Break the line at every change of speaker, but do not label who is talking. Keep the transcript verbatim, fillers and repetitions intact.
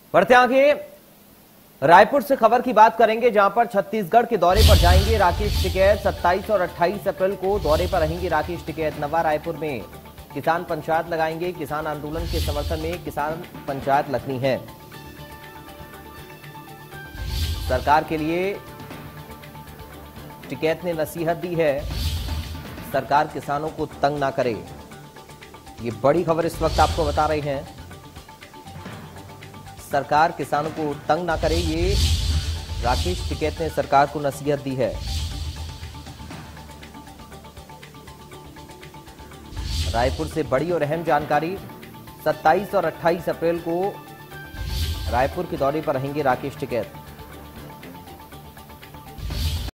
बढ़ते आगे रायपुर से खबर की बात करेंगे, जहां पर छत्तीसगढ़ के दौरे पर जाएंगे राकेश टिकैत। सत्ताईस और अट्ठाईस अप्रैल को दौरे पर रहेंगे राकेश टिकैत। नवा रायपुर में किसान पंचायत लगाएंगे। किसान आंदोलन के समर्थन में किसान पंचायत लगनी है। सरकार के लिए टिकैत ने नसीहत दी है, सरकार किसानों को तंग ना करे। ये बड़ी खबर इस वक्त आपको बता रहे हैं, सरकार किसानों को तंग ना करे, ये राकेश टिकैत ने सरकार को नसीहत दी है। रायपुर से बड़ी और अहम जानकारी, सत्ताईस और अट्ठाईस अप्रैल को रायपुर के दौरे पर रहेंगे राकेश टिकैत।